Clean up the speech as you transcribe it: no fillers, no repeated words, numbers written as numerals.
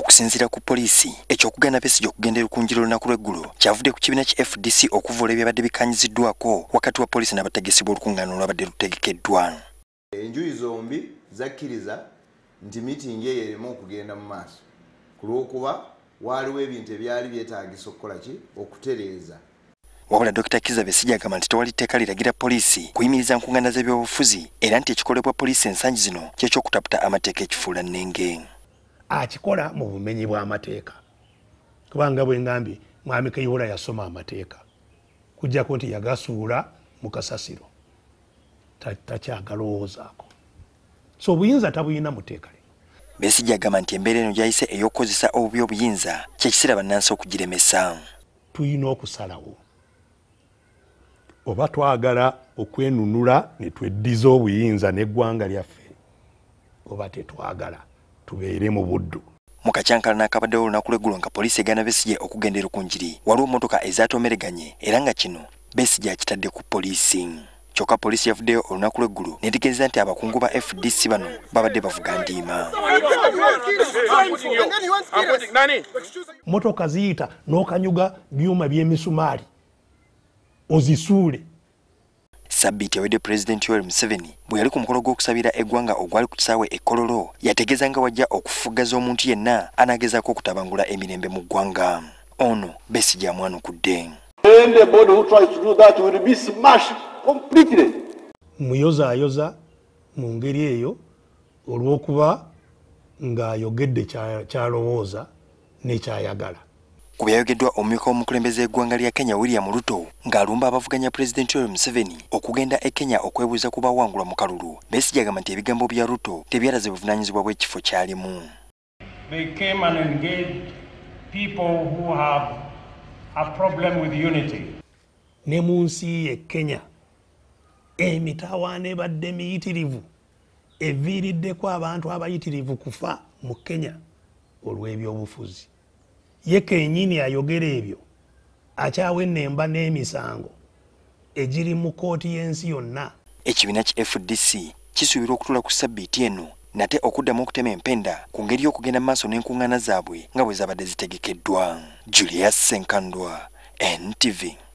Okusinziira ku poliisi, eky'okugana Besigye okugendera kunjiro lunaku lw'eggulo kyavudde ku kibiina ki FDC okuvoola ebyabadde bikanyiziddwako wakati wa poliisi n'abategesi b'olukuŋŋaana olwabadde lutegekeddwa. Enjuyi zombi zakkiriza nti miitingi eyo ereme okugenda mu maaso ku lw'okuba waaliwo ebintu ebyali byetaagisa okukola ki okutereeza. Wabula Dr. Kizza Besigye agamba nti tewali tteeka liragira poliisi kuyimiriza nkungaana z'ebyobufuzi era nti ekikolebwa poliisi ensangi zino ky'ekyokutaputa amateeka ekifuula nnenge. Akikola mu bumenyi bw'amateeka kubanga bwe ngambye mwami Kayiwola yasoma amateeka kujjako nti yagasuula mu kasasiro takyagalowoozaako, so obuyinza tabuyina muteeka. Besigye agamba nti embeera eno gyayise ey'okukozesa obubi obuyinza kyekiseera bannansi okugiremesa. Tuyina okusalawo oba twagala okwenunula ne tweddiza obuyinza n'eggwanga lyaffe oba tetwagala tubeere mu buddu. Mu kakyankalana akabaddewo olunaku lw'eggulo nga poliisi egaana Besigye okugendera ku njiri waliwo emmotoka ezatomereganye era nga kino Besigye akitadde ku poliisi. Kyokka poliisi yavuddeyo olunaku lw'eggulo n'etegeeza nti abakungu ba FDC bano babadde bavuga ndiima. Motoka ziyita n'okanyuga byuma by'emisumaali ozisuule. Sabbiiti yawedde Pulezidenti Yoweri Museveni bwe yali ku mukolo gw'okusabira eggwanga ogwali ku kisaawe e Kololo yategeeza nga wajja okufuggaza omuntu yenna anaagezaako okutabangula emirembe mu ggwanga. Ono Besigye amwanukudde. Anybody who tries to do that will be smashed completely. Muyozaayoza mu ngeri eyo olw'okuba ng'ayogedde kyalowooza n'ekyayagala. Ku byayogeddwa omumyuka w'omukulembeze eggwanga lya Kenya William Ruto ng'alumba abavuganya Pulezidenti Yoweri Museveni okugenda e Kenya okwebuuza ku bawangulwa mu kalulu. Besigye agamba nti ebigambo bya Ruto tebyalaze buvunaanyizibwa bw'ekifo kyalimu. They came and engaged people who have a problem with unity. Ne mu nsi ye Kenya emitawaana ebadde miyitirivu eviiriddeko abantu abayitirivu kufa mu Kenya olw'ebyobufuzi. Ye kennyini ayogera ebyo akyawa ennemba n'emisango egiri mu kkooti y'ensi yonna. Ekibiina ki FDC kisuubirwa okutuula ku sabbiiti eno nate okuddamu okutema empenda ku ngeri y'okugenda maaso n'enkuŋŋaana zaabwe nga bwe zabadde zitegekeddwa. Julius Senkandwa, NTV.